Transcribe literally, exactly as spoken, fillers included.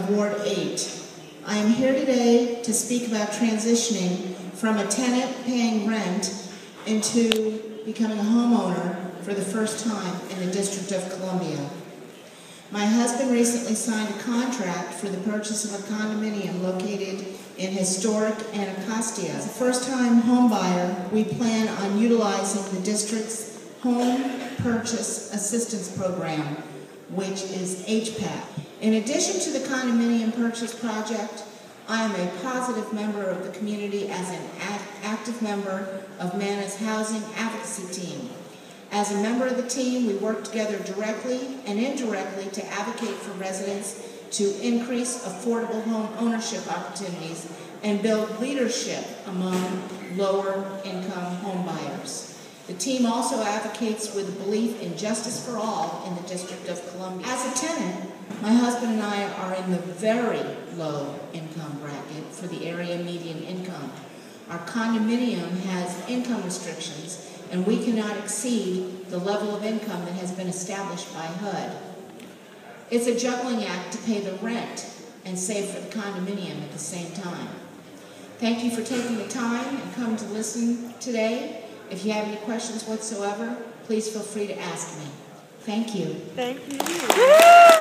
of Ward eight. I am here today to speak about transitioning from a tenant paying rent into becoming a homeowner for the first time in the District of Columbia. My husband recently signed a contract for the purchase of a condominium located in historic Anacostia. As a first-time home buyer, we plan on utilizing the district's Home Purchase Assistance Program, which is H P A C. In addition to the condominium purchase project, I am a positive member of the community as an active member of MANA's Housing Advocacy Team. As a member of the team, we work together directly and indirectly to advocate for residents to increase affordable home ownership opportunities and build leadership among lower-income home buyers. The team also advocates with a belief in justice for all in the District of Columbia. As a tenant, my husband and I are in the very low income bracket for the area median income. Our condominium has income restrictions, and we cannot exceed the level of income that has been established by H U D. It's a juggling act to pay the rent and save for the condominium at the same time. Thank you for taking the time and coming to listen today. If you have any questions whatsoever, please feel free to ask me. Thank you. Thank you.